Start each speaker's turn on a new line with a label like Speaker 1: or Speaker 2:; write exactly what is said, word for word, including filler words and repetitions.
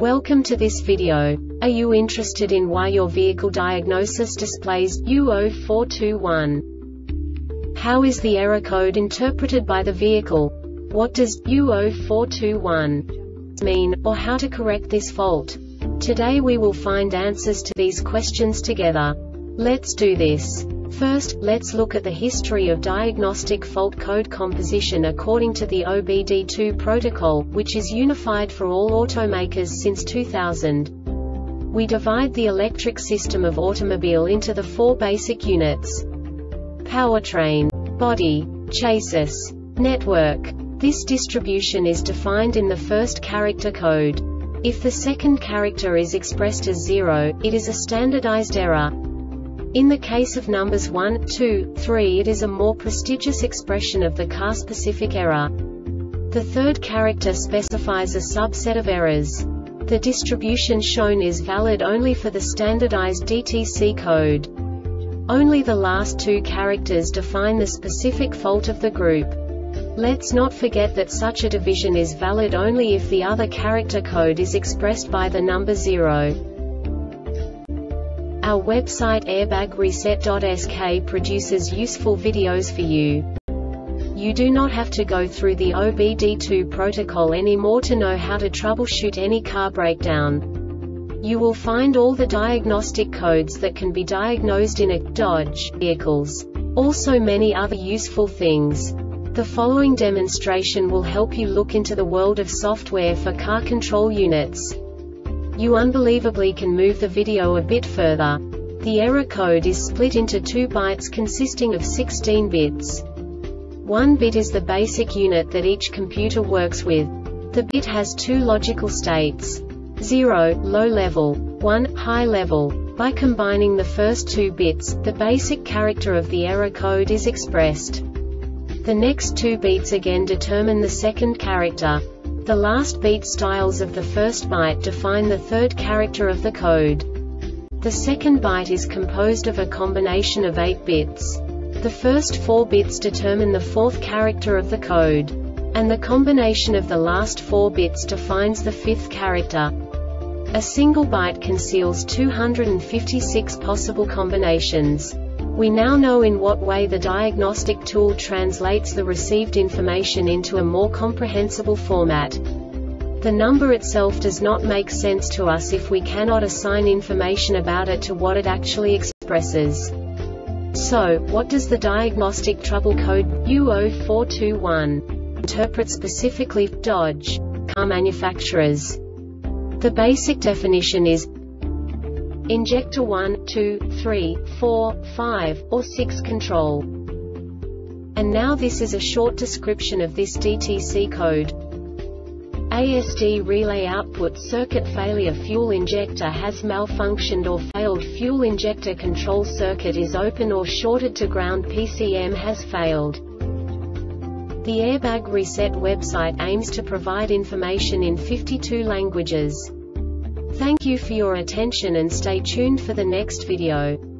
Speaker 1: Welcome to this video. Are you interested in why your vehicle diagnosis displays U zero four two one? How is the error code interpreted by the vehicle? What does U zero four two one mean, or how to correct this fault? Today we will find answers to these questions together. Let's do this. First, let's look at the history of diagnostic fault code composition according to the O B D two protocol, which is unified for all automakers since two thousand. We divide the electric system of automobile into the four basic units: powertrain, body, chassis, network. This distribution is defined in the first character code. If the second character is expressed as zero, it is a standardized error. In the case of numbers one, two, three, it is a more prestigious expression of the car-specific error. The third character specifies a subset of errors. The distribution shown is valid only for the standardized D T C code. Only the last two characters define the specific fault of the group. Let's not forget that such a division is valid only if the other character code is expressed by the number zero. Our website airbag reset dot S K produces useful videos for you. You do not have to go through the O B D two protocol anymore to know how to troubleshoot any car breakdown. You will find all the diagnostic codes that can be diagnosed in a Dodge vehicles. Also many other useful things. The following demonstration will help you look into the world of software for car control units. You unbelievably can move the video a bit further. The error code is split into two bytes consisting of sixteen bits. One bit is the basic unit that each computer works with. The bit has two logical states: zero, low level, one, high level. By combining the first two bits, the basic character of the error code is expressed. The next two bits again determine the second character. The last beat styles of the first byte define the third character of the code. The second byte is composed of a combination of eight bits. The first four bits determine the fourth character of the code. And the combination of the last four bits defines the fifth character. A single byte conceals two hundred fifty-six possible combinations. We now know in what way the diagnostic tool translates the received information into a more comprehensible format. The number itself does not make sense to us if we cannot assign information about it to what it actually expresses. So, what does the diagnostic trouble code U zero four two one interpret specifically for Dodge car manufacturers? The basic definition is injector one, two, three, four, five, or six control. And now this is a short description of this D T C code. A S D relay output circuit failure, fuel injector has malfunctioned or failed, fuel injector control circuit is open or shorted to ground, P C M has failed. The Airbag Reset website aims to provide information in fifty-two languages. Thank you for your attention and stay tuned for the next video.